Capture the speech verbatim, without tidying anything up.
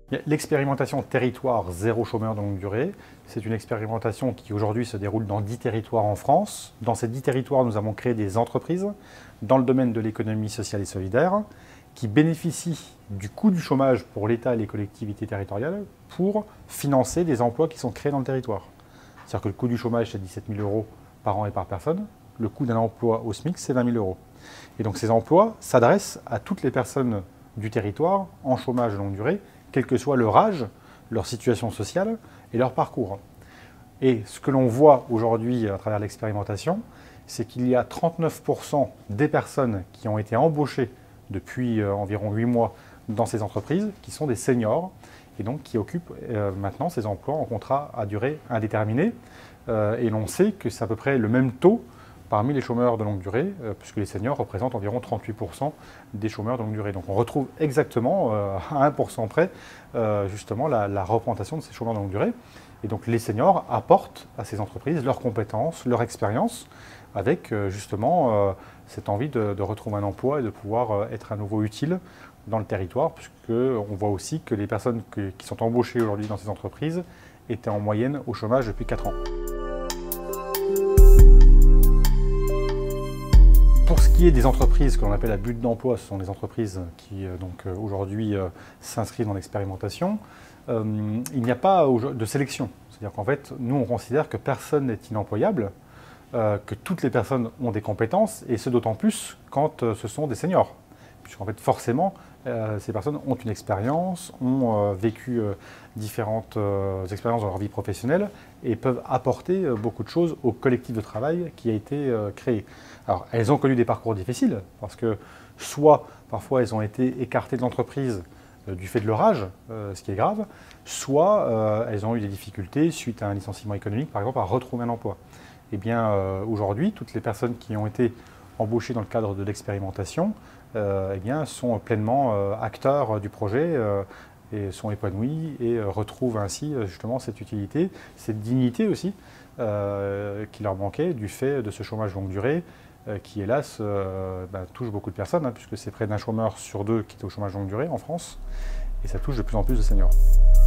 L'expérimentation territoire zéro chômeur de longue durée, c'est une expérimentation qui aujourd'hui se déroule dans dix territoires en France. Dans ces dix territoires, nous avons créé des entreprises dans le domaine de l'économie sociale et solidaire qui bénéficient du coût du chômage pour l'État et les collectivités territoriales pour financer des emplois qui sont créés dans le territoire. C'est-à-dire que le coût du chômage, c'est dix-sept mille euros par an et par personne. Le coût d'un emploi au SMIC, c'est vingt mille euros. Et donc ces emplois s'adressent à toutes les personnes du territoire en chômage de longue durée, quel que soit leur âge, leur situation sociale et leur parcours. Et ce que l'on voit aujourd'hui à travers l'expérimentation, c'est qu'il y a trente-neuf pour cent des personnes qui ont été embauchées depuis euh, environ huit mois dans ces entreprises, qui sont des seniors, et donc qui occupent euh, maintenant ces emplois en contrat à durée indéterminée. Euh, et l'on sait que c'est à peu près le même taux parmi les chômeurs de longue durée, euh, puisque les seniors représentent environ trente-huit pour cent des chômeurs de longue durée. Donc on retrouve exactement, euh, à un pour cent près, euh, justement la, la représentation de ces chômeurs de longue durée. Et donc les seniors apportent à ces entreprises leurs compétences, leur expérience, avec euh, justement euh, cette envie de, de retrouver un emploi et de pouvoir euh, être à nouveau utile dans le territoire, puisqu'on voit aussi que les personnes que, qui sont embauchées aujourd'hui dans ces entreprises étaient en moyenne au chômage depuis quatre ans. Pour ce qui est des entreprises que l'on appelle à but d'emploi, ce sont des entreprises qui euh, donc euh, aujourd'hui euh, s'inscrivent dans l'expérimentation. Euh, il n'y a pas de sélection. C'est-à-dire qu'en fait, nous on considère que personne n'est inemployable, euh, que toutes les personnes ont des compétences, et ce d'autant plus quand euh, ce sont des seniors. Puisqu'en fait, forcément, euh, ces personnes ont une expérience, ont euh, vécu euh, différentes euh, expériences dans leur vie professionnelle et peuvent apporter euh, beaucoup de choses au collectif de travail qui a été euh, créé. Alors, elles ont connu des parcours difficiles parce que soit, parfois, elles ont été écartées de l'entreprise euh, du fait de leur âge, euh, ce qui est grave, soit euh, elles ont eu des difficultés suite à un licenciement économique, par exemple, à retrouver un emploi. Eh bien, euh, aujourd'hui, toutes les personnes qui ont été embauchés dans le cadre de l'expérimentation euh, eh bien, sont pleinement euh, acteurs du projet euh, et sont épanouis et euh, retrouvent ainsi justement cette utilité, cette dignité aussi euh, qui leur manquait du fait de ce chômage longue durée euh, qui hélas euh, bah, touche beaucoup de personnes hein, puisque c'est près d'un chômeur sur deux qui est au chômage longue durée en France et ça touche de plus en plus de seniors.